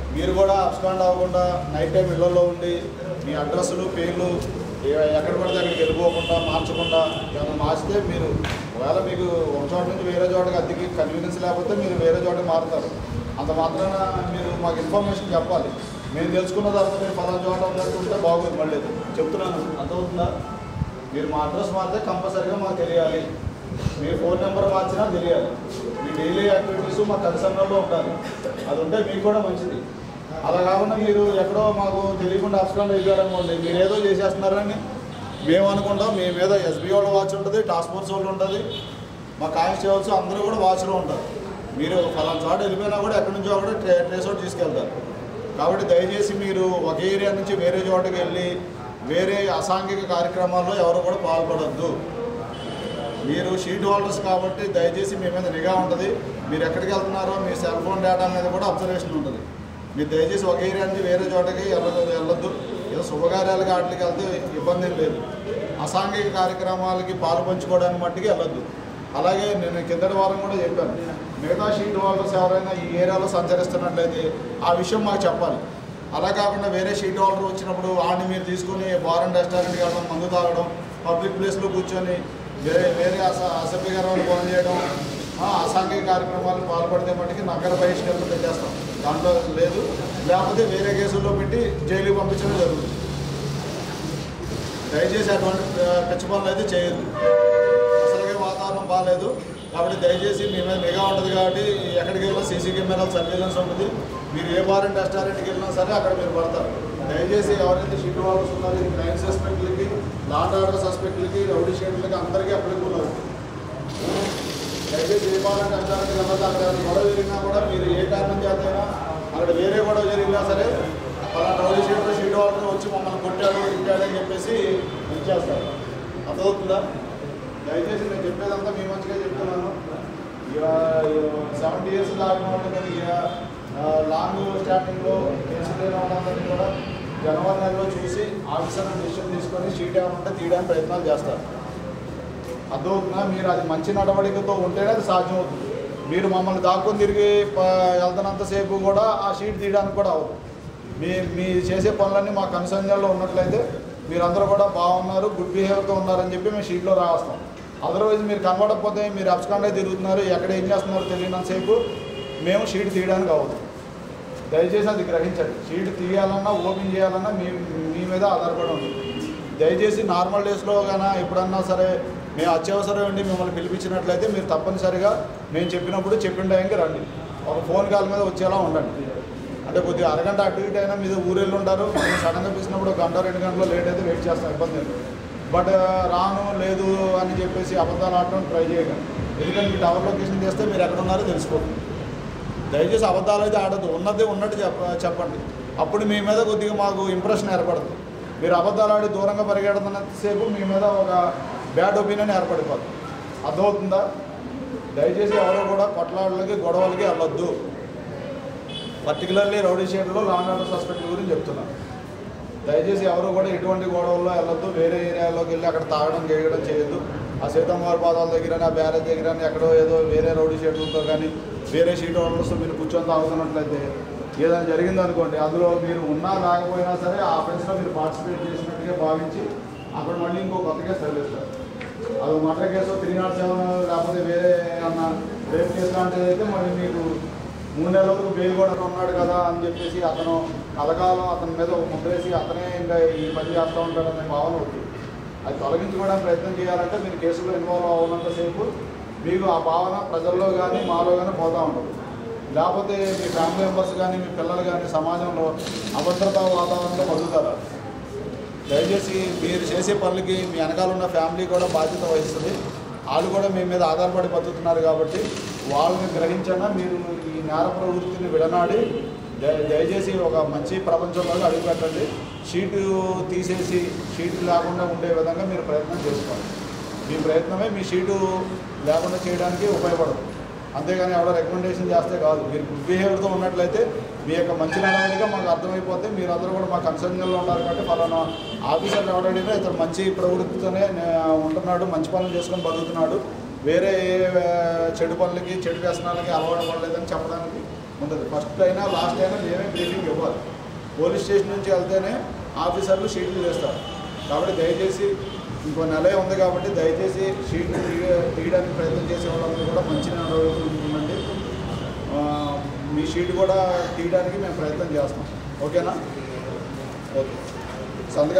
మీరు కూడా అబ్స్కాండ్ అవ్వకుండా నైట్ టైం ఇళ్లలో ఉండి మీ అడ్రస్లు పేర్లు ఎక్కడ పడితే అక్కడికి వెళ్ళిపోకుండా మార్చకుండా ఏమైనా మార్చితే మీరు ఒకవేళ మీకు ఒక చోట నుంచి వేరే చోటకి అద్దెకి కన్వీనియన్స్ లేకపోతే మీరు వేరే చోటకి మారుతారు. అంత మాత్రాన మీరు మాకు ఇన్ఫర్మేషన్ చెప్పాలి. మేము తెలుసుకున్న తర్వాత మీరు పలానా చోట ఉన్నట్టుంటే బాగోదు. మళ్ళీ చెప్తున్నాను, అర్థమవుతుందా? మీరు మా అడ్రస్ మారితే కంపల్సరీగా మాకు తెలియాలి. మీ ఫోన్ నెంబర్ మార్చినా తెలియాలి. మీ డైలీ యాక్టివిటీస్ మా కన్సర్న్లో ఉండాలి. అది ఉంటే మీకు కూడా మంచిది. అలా కాకుండా మీరు ఎక్కడో మాకు తెలియకుండా అబ్స్కాండ్ అయిపోయారనుకోండి, మీరు ఏదో చేసేస్తున్నారని మేము అనుకుంటాం. మీ మీద ఎస్బీ వాళ్ళ వాచ్ ఉంటుంది, టాస్క్ ఫోర్స్ వాళ్ళు ఉంటుంది, మా కానిస్టేబుల్స్ అందరూ కూడా వాచ్లో ఉంటారు. మీరు ఫలానా చోట వెళ్ళిపోయినా కూడా ఎక్కడి నుంచో కూడా ట్రేస్ అవుట్ తీసుకెళ్తారు. కాబట్టి దయచేసి మీరు ఒక ఏరియా నుంచి వేరే చోటకి వెళ్ళి వేరే అసాంఘిక కార్యక్రమాల్లో ఎవరు కూడా పాల్పడద్దు. మీరు షీట్ హోల్డర్స్ కాబట్టి దయచేసి మీ మీద నిఘా ఉంటుంది. మీరు ఎక్కడికి వెళ్తున్నారో మీ సెల్ ఫోన్ డేటా మీద కూడా అబ్జర్వేషన్ ఉంటుంది. మీరు దయచేసి ఒక ఏరియా నుంచి వేరే చోటకి వెళ్ళొద్దు. ఏదో శుభకార్యాలకి వాటికి వెళ్తే ఇబ్బంది ఏం లేదు. అసాంఘిక కార్యక్రమాలకి పాలు పంచుకోవడానికి మట్టికి వెళ్ళొద్దు. అలాగే నేను కిందటి వారం కూడా చెప్పాను, మిగతా షీట్ హోల్డర్స్ ఎవరైనా ఈ ఏరియాలో సంచరిస్తున్నట్లయితే ఆ విషయం మాకు చెప్పాలి. అలా కాకుండా వేరే షీట్ హోల్డర్ వచ్చినప్పుడు వాడిని మీరు తీసుకుని బార్ రెస్టారెంట్కి వెళ్ళడం, మందు తాగడం, పబ్లిక్ ప్లేస్లో కూర్చొని వేరే అసభ్యకరమైన పనులు చేయడం, అసాంఘిక కార్యక్రమాలకు పాల్పడితే మట్టికి నగర బహిష్కరణ పెట్టేస్తాం. దాంట్లో లేదు. లేకపోతే వేరే కేసుల్లో పెట్టి జైలుకి పంపించడం జరుగుతుంది. దయచేసి అటువంటి పిచ్చి పనులు అయితే చేయదు. అసలుగా వాతావరణం బాగాలేదు కాబట్టి దయచేసి మీ మీద నిఘా ఉంటుంది. కాబట్టి ఎక్కడికి వెళ్ళినా సీసీ కెమెరాలు సర్వేలెన్స్ ఉంటుంది. మీరు ఏ బార్ అండ్ రెస్టారెంట్కి వెళ్ళినా సరే అక్కడ మీరు పడతారు. దయచేసి ఎవరైతే షీట్ హోల్డర్స్ ఉన్నారో క్రైమ్ సస్పెక్ట్లకి, లా అండ్ ఆర్డర్ సస్పెక్ట్లకి, రౌడీ షీట్లకి అందరికీ అప్లికబుల్ ఉన్నారు. దయచేసి ఏ బార్ అండ్ రెస్టారెంట్కి వెళ్ళదు. అక్కడ గొడవ జరిగినా కూడా మీరు ఏ కారణం చేతైనా అక్కడ వేరే గొడవ జరిగినా సరే అలా రౌడీ షీట్ హోల్డర్ వచ్చి మమ్మల్ని కొట్టాడు ఇచ్చాడని చెప్పేసి ఇచ్చేస్తారు. అర్థమవుతుందా? దయచేసి నేను చెప్పేదంతా మీ మంచిగా చెప్తున్నాను. ఇక 70 years దాకా ఉంటుంది. ఇక లాంగ్ స్టార్టింగ్లో కేసు లేని వాళ్ళందరినీ కూడా జనవరి నెలలో చూసి ఆఫీసర్ డిసిషన్ తీసుకొని షీట్ ఏమైనా ఉంటే తీయడానికి ప్రయత్నాలు చేస్తారు. అర్థమవుతుందా? మీరు అది మంచి నడవడికతో ఉంటేనే అది సాధ్యమవుతుంది. మీరు మమ్మల్ని దాక్కుని తిరిగి వెళ్తున్నంతసేపు కూడా ఆ షీట్ తీయడానికి కూడా అవ్వదు. మీ చేసే పనులన్నీ మా కన్సర్న్లో ఉన్నట్లయితే మీరందరూ కూడా బాగున్నారు, గుడ్ బిహేవియర్తో ఉన్నారని చెప్పి మేము షీట్లో రాస్తాం. అదర్వైజ్ మీరు కనబడకపోతే మీరు అబ్స్కాండ్ అయి తిరుగుతున్నారు, ఎక్కడ ఏం చేస్తున్నారో తెలియనంతసేపు మేము షీట్ తీయడానికి అవ్వదు. దయచేసి అది గ్రహించండి. షీట్ తీయాలన్నా ఓపెన్ చేయాలన్నా మీ మీద ఆధారపడి ఉంటుంది. దయచేసి నార్మల్ డేస్లో కానీ ఎప్పుడన్నా సరే మేము అత్యవసరం ఉండి మిమ్మల్ని పిలిపించినట్లయితే మీరు తప్పనిసరిగా మేము చెప్పినప్పుడు చెప్పిన టైంకి రండి. ఒక ఫోన్ కాల్ మీద వచ్చేలా ఉండండి. అంటే కొద్దిగా అరగంట అటు ఇటు అయినా మీద ఊరెళ్ళి ఉంటారు. మేము సడన్గా పిలిచినప్పుడు 1 గంట 2 గంటలు లేట్ అయితే వెయిట్ చేస్తాం, ఇబ్బంది లేదు. బట్ రాను లేదు అని చెప్పేసి అబద్ధాలు ఆడటం ట్రై చేయకండి. ఎందుకంటే మీ టవర్ లొకేషన్ చేస్తే మీరు ఎక్కడ ఉన్నారో తెలిసిపోతుంది. దయచేసి అబద్ధాలు అయితే ఆడద్దు. ఉన్నదే ఉన్నట్టు చెప్పండి. అప్పుడు మీ మీద కొద్దిగా మాకు ఇంప్రెషన్ ఏర్పడుతుంది. మీరు అబద్ధాలు ఆడి దూరంగా పరిగెడుతున్నంతసేపు మీ మీద ఒక బ్యాడ్ ఒపీనియన్ ఏర్పడిపోతుంది. అర్థమవుతుందా? దయచేసి ఎవరో కూడా కొట్లాటలకి గొడవలకి వెళ్ళొద్దు. పర్టికులర్లీ రౌడీ షీట్లో లా అండ్ ఆర్డర్ సస్పెక్ట్ గురించి చెప్తున్నాను. దయచేసి ఎవరు కూడా ఎటువంటి గొడవల్లో వెళ్ళొద్దు. వేరే ఏరియాలోకి వెళ్ళి అక్కడ తాగడం చేయడం చేయొద్దు. ఆ సీతమ్మవారి పాదాల దగ్గర ఆ బ్యారేజ్ దగ్గర ఎక్కడో ఏదో వేరే రౌడీ షీట్లతో కానీ వేరే షీట్ హోల్డర్స్తో మీరు కూర్చొని తాగుతున్నట్లయితే ఏదైనా జరిగిందనుకోండి, అందులో మీరు ఉన్నా లేకపోయినా సరే ఆ ఆఫెన్స్లో మీరు పార్టిసిపేట్ చేసినట్టుగా భావించి అక్కడ మళ్ళీ ఇంకో కొత్త కేసు తగిలిస్తారు. అది మర్డర్ కేసు 307 లేకపోతే వేరే ఏమన్నా రేప్ కేసు లాంటిది అయితే మళ్ళీ మీకు 3 నెలల వరకు బెయిల్ కూడా ఉన్నాడు కదా అని చెప్పేసి అతను కలకాలం అతని మీద ముద్రేసి అతనే ఇంకా ఈ పని చేస్తూ ఉంటాడనే భావన అవుతుంది. అది తొలగించుకోవడానికి ప్రయత్నం చేయాలంటే మీరు కేసులో ఇన్వాల్వ్ అవ్వనంతసేపు మీకు ఆ భావన ప్రజల్లో కానీ మాలో కానీ పోతూ ఉంటుంది. లేకపోతే మీ ఫ్యామిలీ మెంబర్స్ కానీ మీ పిల్లలు కానీ సమాజంలో అభద్రతా వాతావరణంలో బతుకుతారు. దయచేసి మీరు చేసే పనులకి మీ వెనకాల ఉన్న ఫ్యామిలీ కూడా బాధ్యత వహిస్తుంది. వాళ్ళు కూడా మీ మీద ఆధారపడి బతుకుతున్నారు కాబట్టి వాళ్ళని గ్రహించన్నా మీరు ఈ నేర ప్రవృత్తిని విడనాడి దయచేసి ఒక మంచి ప్రపంచంలో అడుగుపెట్టండి. షీటు తీసేసి షీటు లేకుండా ఉండే విధంగా మీరు ప్రయత్నం చేసుకోండి. మీ ప్రయత్నమే మీ షీటు లేకుండా చేయడానికి ఉపయోగపడదు. అంతేగాని ఎవడో రికమెండేషన్ చేస్తే కాదు. మీరు గుడ్ బిహేవియర్తో ఉన్నట్లయితే మీ యొక్క మంచి నడవడిగా మాకు అర్థమైపోతే మీరందరూ కూడా మా కన్సర్న్లో ఉన్నారు కాబట్టి ఫలానా ఆఫీసర్ ఎవడైనా ఇతను మంచి ప్రవృత్తితోనే ఉంటున్నాడు, మంచి పనులు చేసుకొని బతుకుతున్నాడు, వేరే చెడు పనులకి చెడు వ్యసనాలకి అలవాటు పడలేదని చెప్పడానికి ఉంటుంది. ఫస్ట్ అయినా లాస్ట్ అయినా మేమే బ్రీఫింగ్ ఇవ్వాలి. పోలీస్ స్టేషన్ నుంచి వెళ్తేనే ఆఫీసర్లు షీట్లు వేస్తారు. కాబట్టి దయచేసి ఇంకో నెలే ఉంది కాబట్టి దయచేసి షీట్లు తీయడానికి ప్రయత్నం చేసే వాళ్ళందరూ కూడా మంచి ఉంటుందండి. మీ షీట్ కూడా తీయడానికి మేము ప్రయత్నం చేస్తాం. ఓకేనా? ఓకే. సంతకం